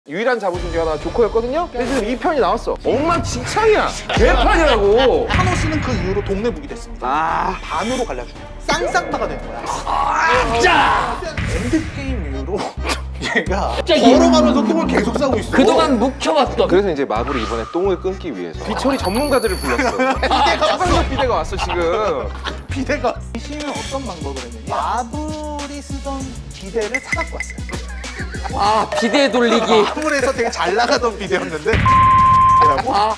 유일한 자부심 중에 하나 조커였거든요? 근데 지금 2편이 나왔어. 엉망진창이야. 개판이라고. 타노스는 그 이후로 동네북이 됐습니다. 반으로 갈라주고 쌍쌍파가 된 거야. 짜! 엔드게임 이후로 얘가 걸어가면서 똥을 계속 싸고 있어. 그동안 묵혀왔던. 그래서 이제 마블이 이번에 똥을 끊기 위해서 비처리 전문가들을 불렀어. 비대가 비대가 왔어 지금. 비대가 DC는 어떤 방법을 했느냐, 마블이 쓰던 비대를 사갖고 왔어요. 아, 비대 돌리기. 마블에서 되게 잘 나가던 비대였는데 아.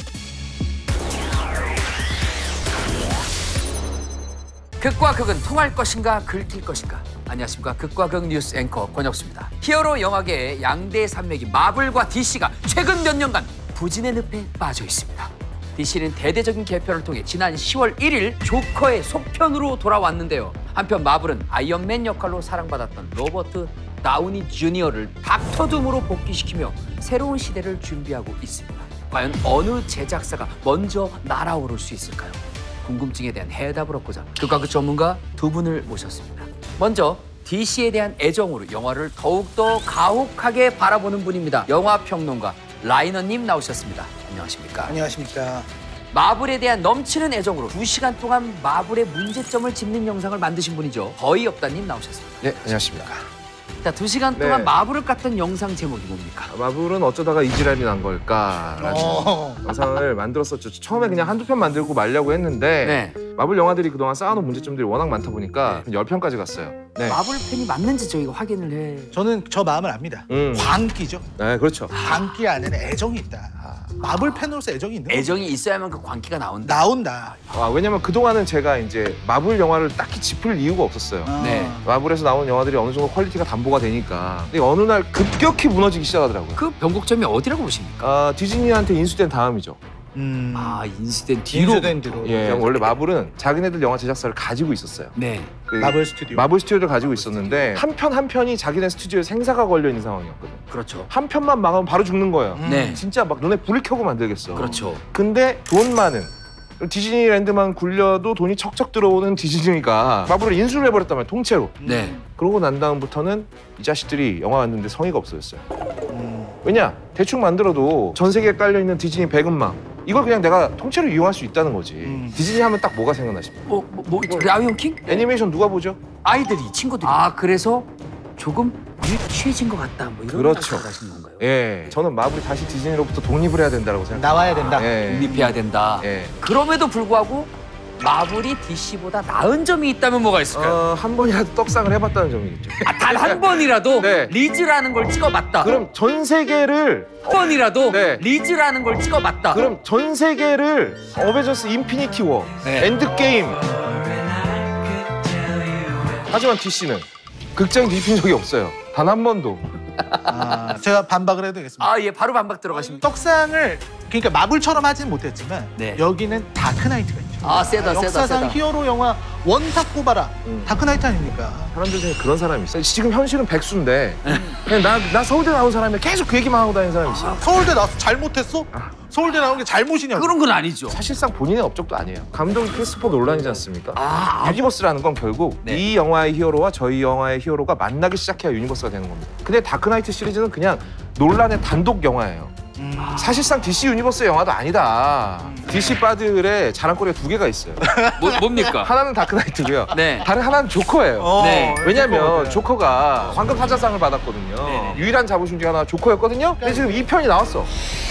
극과 극은 통할 것인가 긁힐 것인가. 안녕하십니까. 극과 극 뉴스 앵커 권혁수입니다. 히어로 영화계의 양대 산맥이 마블과 DC가 최근 몇 년간 부진의 늪에 빠져 있습니다. DC는 대대적인 개편을 통해 지난 10월 1일 조커의 속편으로 돌아왔는데요. 한편 마블은 아이언맨 역할로 사랑받았던 로버트 다우니 주니어를 닥터둠으로 복귀시키며 새로운 시대를 준비하고 있습니다. 과연 어느 제작사가 먼저 날아오를 수 있을까요? 궁금증에 대한 해답을 얻고자 극과 극 전문가 두 분을 모셨습니다. 먼저 DC에 대한 애정으로 영화를 더욱더 가혹하게 바라보는 분입니다. 영화평론가 라이너님 나오셨습니다. 안녕하십니까? 안녕하십니까. 마블에 대한 넘치는 애정으로 2시간 동안 마블의 문제점을 짚는 영상을 만드신 분이죠. 거의 없다님 나오셨습니다. 네, 안녕하십니까. 자, 2시간 동안 네. 마블을 깠던 영상 제목이 뭡니까? 마블은 어쩌다가 이 지랄이 난 걸까라는 영상을 만들었었죠. 처음에 그냥 한두 편 만들고 말려고 했는데 마블 영화들이 그동안 쌓아놓은 문제점들이 워낙 많다 보니까 10편까지 갔어요. 네. 마블 팬이 맞는지 저희가 확인을 해. 저는 저 마음을 압니다. 광기죠. 네, 그렇죠. 광기 안에는 애정이 있다. 마블 팬으로서 애정이 있는 애정이 있어야만 그 광기가 나온다. 나온다. 왜냐면 그동안은 제가 이제 마블 영화를 딱히 짚을 이유가 없었어요. 네. 마블에서 나오는 영화들이 어느 정도 퀄리티가 담보가 되니까. 근데 어느 날 급격히 무너지기 시작하더라고요. 그 변곡점이 어디라고 보십니까? 디즈니한테 인수된 다음이죠. 아, 인수된 뒤로. 인수된 뒤로. 예, 원래 마블은 자기네들 영화 제작사를 가지고 있었어요. 네. 그 마블 스튜디오. 마블 스튜디오를 가지고 있었는데 한 편 한 편이 자기네 스튜디오에 생사가 걸려 있는 상황이었거든. 그렇죠. 한 편만 망하면 바로 죽는 거예요. 네. 진짜 막 눈에 불을 켜고 만들겠어. 그렇죠. 근데 돈 많은 디즈니랜드만 굴려도 돈이 척척 들어오는 디즈니가 마블을 인수를 해버렸단 말이야, 통째로. 네. 그러고 난 다음부터는 이 자식들이 영화 만드는데 성의가 없어졌어요. 왜냐? 대충 만들어도 전 세계에 깔려있는 디즈니 배급망, 이걸 그냥 내가 통째로 이용할 수 있다는 거지. 디즈니 하면 딱 뭐가 생각나십니까? 라이온킹? 애니메이션 누가 보죠? 아이들이, 친구들이. 아, 그래서 조금 유치해진 것 같다. 뭐 이런 그렇죠. 말씀하시는 건가요? 예, 저는 마블이 다시 디즈니로부터 독립을 해야 된다고 생각해요. 나와야 된다. 예. 독립해야 된다. 예. 그럼에도 불구하고 마블이 DC보다 나은 점이 있다면 뭐가 있을까요? 한 번이라도 떡상을 해봤다는 점이겠죠. 단 한 번이라도 네. 리즈라는 걸 찍어봤다. 그럼 전 세계를 한 번이라도 네. 리즈라는 걸 찍어봤다. 그럼 전 세계를 어베저스 인피니티 워, 네. 엔드게임. 하지만 DC는 극장에 입힌 적이 없어요. 단 한 번도. 제가 반박을 해도 되겠습니다. 아, 예, 바로 반박 들어가십니다. 떡상을 그러니까 마블처럼 하진 못했지만 네. 여기는 다크나이트가 있죠. 아, 세다. 역사상 히어로 영화 원탑 꼽아라. 다크나이트 아닙니까? 사람들 중에 그런 사람이 있어요. 지금 현실은 백수인데 그냥 나 서울대 나온 사람이 계속 그 얘기만 하고 다니는 사람이 있어요. 서울대 나와서 잘못했어? 서울대 나온 게 잘못이냐고. 그런 건 아니죠. 사실상 본인의 업적도 아니에요. 감독이 크리스토퍼 논란이지 않습니까? 유니버스라는 건 결국 네. 이 영화의 히어로와 저희 영화의 히어로가 만나기 시작해야 유니버스가 되는 겁니다. 근데 다크나이트 시리즈는 그냥 논란의 단독 영화예요. 사실상 DC 유니버스의 영화도 아니다. DC 빠들의 자랑거리가 2개가 있어요. 뭡니까? 하나는 다크나이트고요. 네. 다른 하나는 조커예요. 네. 왜냐면 조커가 황금 사자상을 받았거든요. 네. 유일한 자부심 중에 하나 조커였거든요. 근데 지금 2편이 나왔어.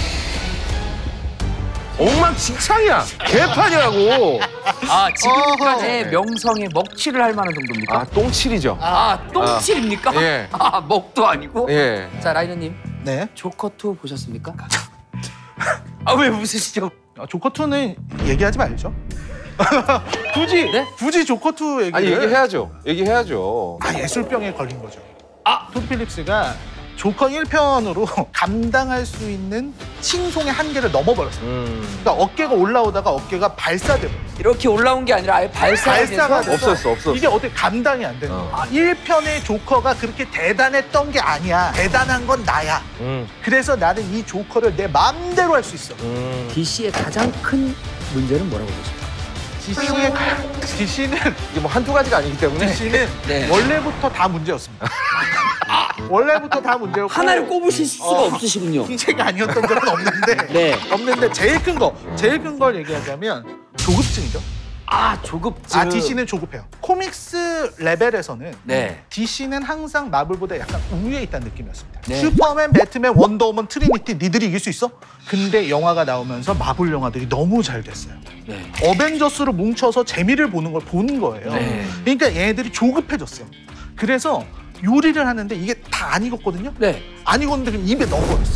엉망진창이야. 개판이라고. 아, 지금까지의 명성에 먹칠을 할 만한 정도입니까? 똥칠이죠. 똥칠입니까? 예. 먹도 아니고? 예. 자, 라이너님. 네. 조커2 보셨습니까? 왜 웃으시죠? 조커2는 얘기하지 말죠. 굳이 네? 굳이 조커2 얘기를. 아니 얘기해야죠. 얘기해야죠. 예술병에 걸린 거죠. 톰 필립스가 조커 1편으로 감당할 수 있는 칭송의 한계를 넘어버렸어요. 그러니까 어깨가 올라오다가 어깨가 발사돼버렸어요. 이렇게 올라온 게 아니라 아예 발사가 돼서 없었어. 이게 어떻게 감당이 안 되는 거야. 1편의 조커가 그렇게 대단했던 게 아니야. 대단한 건 나야. 그래서 나는 이 조커를 내 마음대로 할 수 있어. DC의 가장 큰 문제는 뭐라고 보십니까? DC는 이게 뭐 한두 가지가 아니기 때문에 DC는 네. 원래부터 다 문제였습니다. 원래부터 다 문제였고 하나를 꼽으실 수가 없으시군요. 흰색이 아니었던 적은 없는데 네. 없는데 제일 큰 걸 얘기하자면 조급증이죠. 아, 조급증. DC는 조급해요. 코믹스 레벨에서는 네. DC는 항상 마블보다 약간 우위에 있다는 느낌이었습니다. 네. 슈퍼맨, 배트맨, 원더우먼, 트리니티 니들이 이길 수 있어? 근데 영화가 나오면서 마블 영화들이 너무 잘 됐어요. 네. 어벤져스로 뭉쳐서 재미를 보는 걸 보는 거예요. 네. 그러니까 얘네들이 조급해졌어. 그래서 요리를 하는데 이게 다 안 익었거든요. 네. 안 익었는데 그럼 입에 넣어버렸어.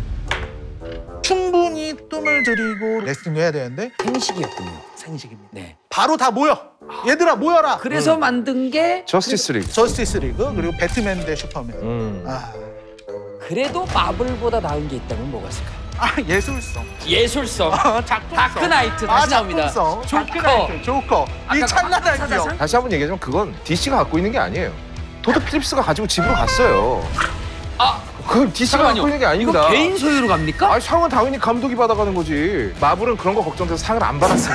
충분히 뜸을 들이고 레슬링을 해야 되는데 생식이었군요. 생식입니다. 네. 바로 다 모여. 얘들아 모여라. 그래서 만든 게 저스티스 리그. 저스티스 리그 그리고 배트맨 대 슈퍼맨. 아, 그래도 마블보다 나은 게 있다면 뭐가 있을까요? 예술성. 예술성. 작품성. 다크나이트 다시 나옵니다. 작품성. 조커. 다크나이트, 조커. 이 아까 찬란한 사자성? 기억. 다시 한번 얘기하자면 그건 DC가 갖고 있는 게 아니에요. 토드 필립스가 가지고 집으로 갔어요. 아, 그건 DC가 잠깐만요. 갖고 있는 게 아닙니다. 이거 개인 소유로 갑니까? 아니, 상은 당연히 감독이 받아가는 거지. 마블은 그런 거 걱정돼서 상을 안 받았어요.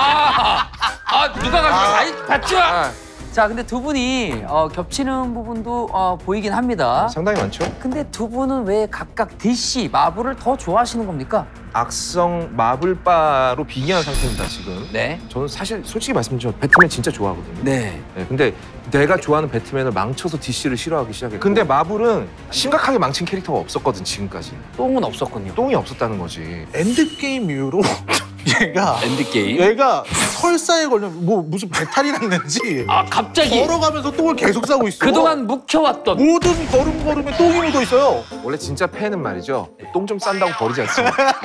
누가 가지고 받지 마. 아, 자, 근데 두 분이 겹치는 부분도 보이긴 합니다. 상당히 많죠. 근데 두 분은 왜 각각 DC, 마블을 더 좋아하시는 겁니까? 악성 마블바로 빙의한 상태입니다 지금. 네. 저는 사실 솔직히 말씀드리면 배트맨 진짜 좋아하거든요. 네. 네, 근데 내가 좋아하는 배트맨을 망쳐서 DC를 싫어하기 시작했고, 근데 마블은 심각하게 망친 캐릭터가 없었거든 지금까지. 똥은 없었군요. 똥이 없었다는 거지. 엔드게임 이후로 엔드게임. 얘가 설사에 걸리면 뭐 무슨 배탈이 났는지 아, 갑자기 걸어가면서 똥을 계속 싸고 있어. 그동안 묵혀왔던. 모든 걸음걸음에 똥이 묻어 있어요. 원래 진짜 팬은 말이죠. 똥 좀 싼다고 버리지 않습니다.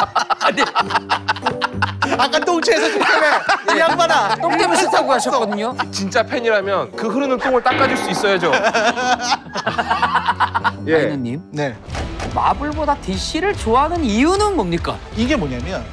아까 똥치에서 죽다며 이 양반아. 똥 때문에 싫다고 하셨거든요. 진짜 팬이라면 그 흐르는 똥을 닦아줄 수 있어야죠. 예. 아이너님, 네. 마블보다 DC를 좋아하는 이유는 뭡니까? 이게 뭐냐면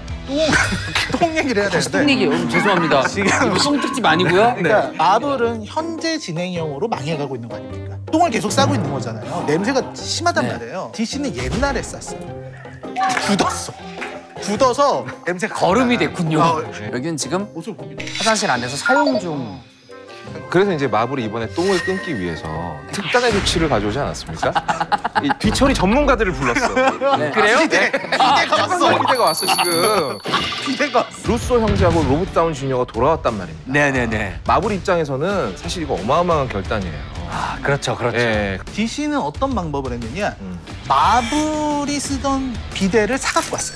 똥 얘기를 해야 다시 되는데 똥 얘기예요. 죄송합니다. 지금- 이거 똥 특집 아니고요. 그러니까 마블은 현재 진행형으로 망해가고 있는 거 아닙니까? 똥을 계속 싸고 있는 거잖아요. 냄새가 심하단 네. 말이에요. DC는 옛날에 쌌어요. 굳었어. 굳어서 냄새가 거름이 안 나요. 됐군요. 여기는 지금 모습을 봅니다. 화장실 안에서 사용 중. 그래서 이제 마블이 이번에 똥을 끊기 위해서 특단의 조치를 가져오지 않았습니까? 이 뒤처리 전문가들을 불렀어. 네. 그래요? 비대가 왔어. 기대가 왔어 지금. 비대가 루소 형제하고 로버트 다운 주니어가 돌아왔단 말입니다. 네네네. 마블 입장에서는 사실 이거 어마어마한 결단이에요. 아, 그렇죠, 그렇죠. 예. DC는 어떤 방법을 했느냐? 음. 마블이 쓰던 비데를 사갖고 왔어요.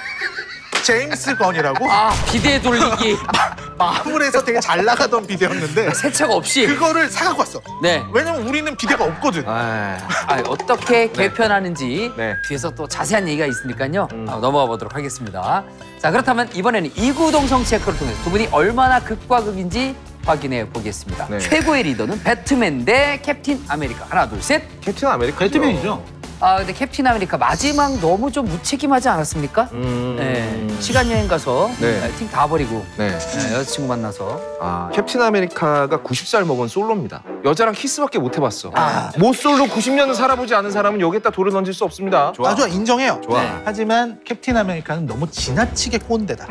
제임스 건이라고 아, 비대 돌리기. 마블에서 되게 잘 나가던 비데였는데 세차가 없이. 그거를 사갖고 왔어. 네. 왜냐면 우리는 비데가 없거든. 아, 어떻게 개편하는지 네. 뒤에서 또 자세한 얘기가 있으니까요. 넘어가 보도록 하겠습니다. 자, 그렇다면 이번에는 이구동성 체크를 통해서 두 분이 얼마나 극과 극인지 확인해 보겠습니다. 네. 최고의 리더는 배트맨 대 캡틴 아메리카. 하나, 둘, 셋. 캡틴 아메리카. 배트맨이죠. 아, 근데 캡틴 아메리카 마지막 너무 좀 무책임하지 않았습니까? 네. 시간 여행 가서 네. 팀 다 버리고 네. 여자친구 만나서. 아, 캡틴 아메리카가 90살 먹은 솔로입니다. 여자랑 키스밖에 못 해봤어. 아. 모솔로 90년을 살아보지 않은 사람은 여기에다 돌을 던질 수 없습니다. 좋아. 아주 인정해요. 좋아. 네. 하지만 캡틴 아메리카는 너무 지나치게 꼰대다.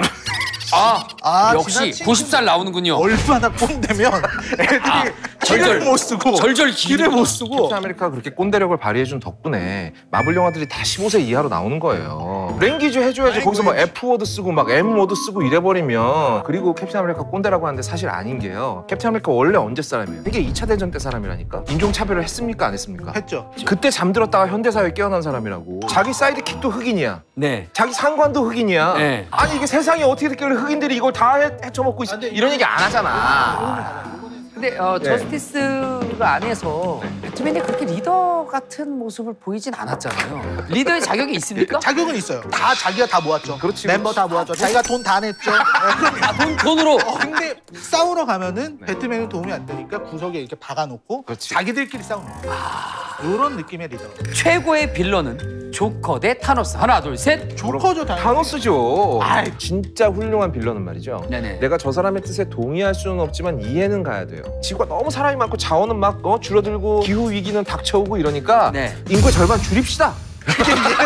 역시 지나치게 90살 나오는군요. 얼마나 꼰대면 애들이 절절. 길을 못 쓰고 절절 길을 못 쓰고 캡틴 아메리카가 그렇게 꼰대력을 발휘해준 덕분에 마블 영화들이 다 15세 이하로 나오는 거예요. 랭귀지 해줘야지. 아이고, 거기서 막 F워드 쓰고 막 M워드 쓰고 이래버리면. 그리고 캡틴 아메리카 꼰대라고 하는데 사실 아닌 게요. 캡틴 아메리카 원래 언제 사람이에요? 이게 2차 대전 때 사람이라니까. 인종차별을 했습니까 안 했습니까? 했죠. 그때 잠들었다가 현대사회에 깨어난 사람이라고. 자기 사이드킥도 흑인이야. 네. 자기 상관도 흑인이야. 네. 아니 이게 세상에 어떻게 됐길래 흑인들이 이걸 다 헤쳐먹고 있어. 이런 얘기 안 하잖아. 근데 저스티스가 안에서 배트맨이 그렇게 리더 같은 모습을 보이진 않았잖아요. 리더의 자격이 있습니까? 자격은 있어요. 다 자기가 다 모았죠. 그렇지, 멤버 다 모았죠. 자기가 돈 다 냈죠. 그럼 돈으로. 근데 싸우러 가면은 배트맨은 도움이 안 되니까 구석에 이렇게 박아놓고 그렇지. 자기들끼리 싸우는 거예요. 이런 느낌의 리더. 최고의 빌런은 조커 대 타노스. 하나, 둘, 셋. 조커죠, 당연히. 타노스죠. 아이. 진짜 훌륭한 빌런은 말이죠. 네네. 내가 저 사람의 뜻에 동의할 수는 없지만 이해는 가야 돼요. 지구가 너무 사람이 많고 자원은 막 줄어들고 기후 위기는 닥쳐오고 이러니까 네. 인구의 절반 줄입시다.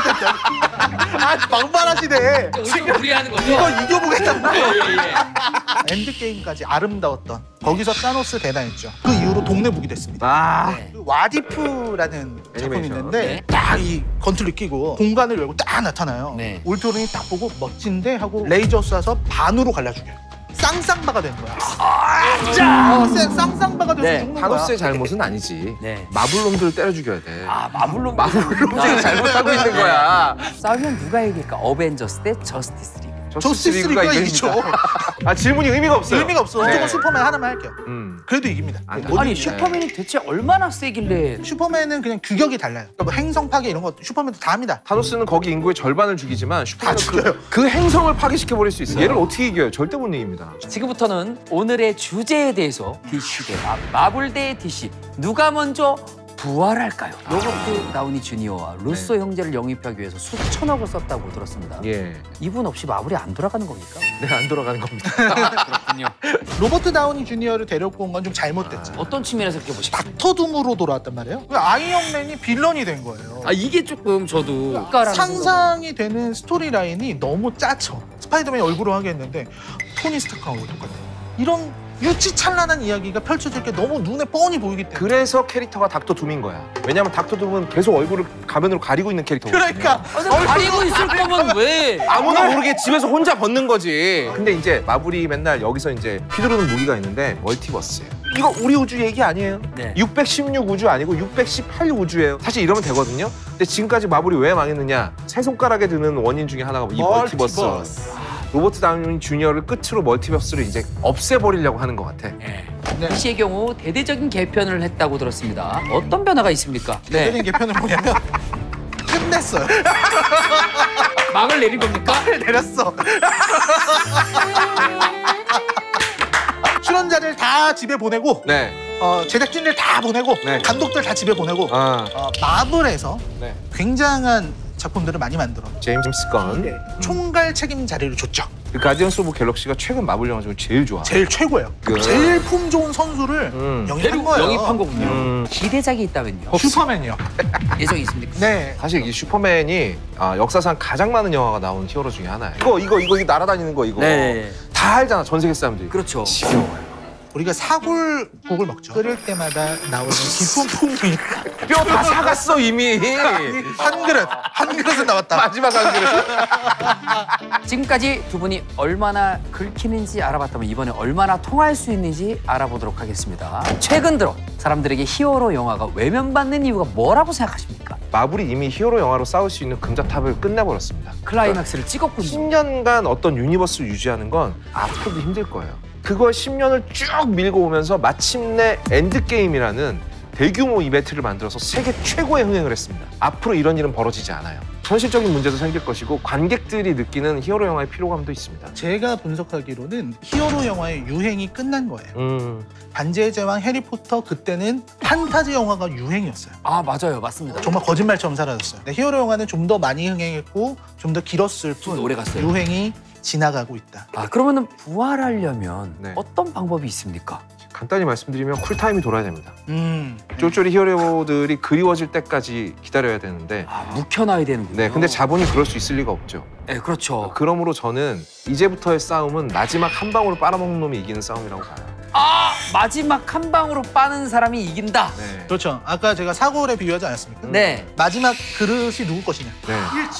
아, 막말하시네. 지금 우리하는 거죠? 이거 이겨보겠다고. 예. 엔드게임까지 아름다웠던 거기서 타노스 대단했죠. 그 이후로 동네 북이 됐습니다. 아, 네. 그 와디프라는 작품이 애니메이션. 있는데 네. 딱 이 건투를 끼고 공간을 열고 딱 나타나요. 네. 울트론이 딱 보고 멋진데 하고 레이저 쏴서 반으로 갈라죽여요. 쌍쌍바가 되는 거야. 쌍쌍바가 돼서 네. 죽는 거야. 타노스의 잘못은 아니지. 네. 마블놈들을 때려 죽여야 돼. 아, 마블로 마블놈들이 잘못하고 있는 거야. 싸우면 누가 이길까? 어벤져스 대 저스티스 리그. 저스티스 리그가 이기죠. 아, 질문이 의미가 없어요. 의미가 없어. 네. 무조건 슈퍼맨 하나만 할게요. 그래도 이깁니다. 아니, 못 아니, 이기네. 슈퍼맨이 대체 얼마나 세길래 슈퍼맨은 그냥 규격이 달라요. 그러니까 뭐 행성 파괴 이런 거 슈퍼맨도 다 합니다. 타노스는 거기 인구의 절반을 죽이지만 슈퍼맨은 죽여요. 그 행성을 파괴시켜버릴 수 있어요. 얘를 어떻게 이겨요? 절대 못 이깁니다. 지금부터는 오늘의 주제에 대해서 DC 대 마블 대 DC 누가 먼저 부활할까요? 로버트 다우니 주니어와 루소 형제를 영입하기 위해서 수천억을 썼다고 들었습니다. 예. 이분 없이 마블이 안 돌아가는 겁니까? 네, 안 돌아가는 겁니다. 그렇군요. 로버트 다우니 주니어를 데려고 온 건 좀 잘못됐죠. 어떤 측면에서 그렇게 보십니까? 닥터둠으로 돌아왔단 말이에요. 아이언맨이 빌런이 된 거예요. 아, 이게 조금 저도 상상이 되는 스토리라인이 너무 짜쳐. 스파이더맨이 얼굴로 하겠는데 토니 스타크하고 똑같아요. 이런 유치찬란한 이야기가 펼쳐질 게 너무 눈에 뻔히 보이기 때문에. 그래서 캐릭터가 닥터 둠인 거야. 왜냐면 닥터 둠은 계속 얼굴을 가면으로 가리고 있는 캐릭터거든요. 그러니까 가리고 있을 거면 왜? 아무나 모르게 집에서 혼자 벗는 거지. 근데 이제 마블이 맨날 여기서 이제 휘두르는 무기가 있는데 멀티버스예요. 이거 우리 우주 얘기 아니에요. 네. 616 우주 아니고 618 우주예요. 사실 이러면 되거든요. 근데 지금까지 마블이 왜 망했느냐? 세 손가락에 드는 원인 중에 하나가 이 멀티버스. 로버트 다우니 주니어를 끝으로 멀티버스를 이제 없애버리려고 하는 것 같아. 네. 네. DC의 경우 대대적인 개편을 했다고 들었습니다. 어떤 변화가 있습니까? 대표님 개편은 뭐냐면 끝냈어요. 막을 내린 겁니까? 내렸어. 출연자를 다 집에 보내고 네. 제작진들 다 보내고 네. 감독들 다 집에 보내고 마블에서 네. 굉장한 작품들을 많이 만들어 제임스 건. 총괄 책임 자리를 줬죠. 그 가디언스 오브 갤럭시가 최근 마블 영화 중에 제일 좋아. 제일 최고예요. 제일 품 좋은 선수를 영입한 거예요. 영입한 거군요. 기대작이 있다면요? 슈퍼맨이요. 예정이 있습니까? 네. 사실 이 슈퍼맨이 역사상 가장 많은 영화가 나온 히어로 중에 하나예요. 이거 날아다니는 거 이거. 네. 다 알잖아, 전 세계 사람들이. 그렇죠. 지겨워요. 우리가 사골국을 먹죠. 끓일 때마다 나오는 깊은 풍미. 뼈 다 사갔어 이미. 한 그릇은 나왔다. 마지막 한 그릇. 지금까지 두 분이 얼마나 긁히는지 알아봤다면 이번에 얼마나 통할 수 있는지 알아보도록 하겠습니다. 최근 들어 사람들에게 히어로 영화가 외면받는 이유가 뭐라고 생각하십니까? 마블이 이미 히어로 영화로 싸울 수 있는 금자탑을 끝내버렸습니다. 클라이맥스를 찍었군요. 10년간 어떤 유니버스를 유지하는 건 앞으로도 힘들 거예요. 그걸 10년을 쭉 밀고 오면서 마침내 엔드게임이라는 대규모 이벤트를 만들어서 세계 최고의 흥행을 했습니다. 앞으로 이런 일은 벌어지지 않아요. 현실적인 문제도 생길 것이고 관객들이 느끼는 히어로 영화의 피로감도 있습니다. 제가 분석하기로는 히어로 영화의 유행이 끝난 거예요. 반지의 제왕, 해리포터 그때는 판타지 영화가 유행이었어요. 아, 맞아요. 맞습니다. 정말 거짓말처럼 사라졌어요. 근데 히어로 영화는 좀 더 많이 흥행했고 좀 더 길었을 뿐 좀 오래 갔어요. 유행이 지나가고 있다. 아, 그러면은 부활하려면 네. 어떤 방법이 있습니까? 간단히 말씀드리면 쿨타임이 돌아야 됩니다. 쫄쫄이 히어로들이 그리워질 때까지 기다려야 되는데 아, 묵혀놔야 되는군요. 네, 근데 자본이 그럴 수 있을 리가 없죠. 네, 그렇죠. 그러므로 저는 이제부터의 싸움은 마지막 한 방울을 빨아먹는 놈이 이기는 싸움이라고 봐요. 아, 마지막 한 방으로 빠는 사람이 이긴다. 네. 그렇죠. 아까 제가 사골에 비유하지 않았습니까? 네. 마지막 그릇이 누구 것이냐. 네. 1층.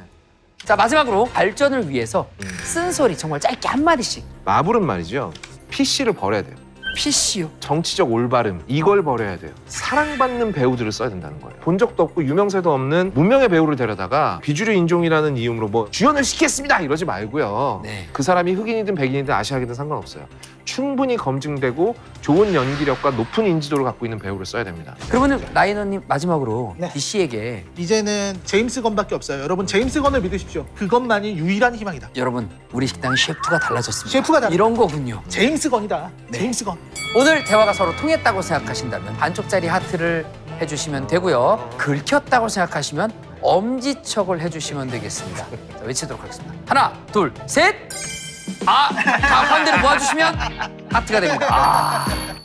자, 마지막으로 발전을 위해서 쓴소리 정말 짧게 한마디씩. 마블은 말이죠. PC를 버려야 돼요. PC요. 정치적 올바름 이걸 버려야 돼요. 사랑받는 배우들을 써야 된다는 거예요. 본 적도 없고 유명세도 없는 무명의 배우를 데려다가 비주류 인종이라는 이유로 뭐 주연을 시키겠습니다 이러지 말고요. 네. 그 사람이 흑인이든 백인이든 아시아계든 상관없어요. 충분히 검증되고 좋은 연기력과 높은 인지도를 갖고 있는 배우를 써야 됩니다. 그러면은 라이너님 마지막으로 네. DC에게 이제는 제임스 건밖에 없어요. 여러분 제임스 건을 믿으십시오. 그것만이 유일한 희망이다. 여러분 우리 식당 셰프가 달라졌습니다. 셰프가 달라. 이런 거군요. 제임스 건이다. 네. 제임스 건. 오늘 대화가 서로 통했다고 생각하신다면 반쪽짜리 하트를 해주시면 되고요. 긁혔다고 생각하시면 엄지척을 해주시면 되겠습니다. 자, 외치도록 하겠습니다. 하나, 둘, 셋! 아, 가운데를 모아주시면 하트가 됩니다. 아.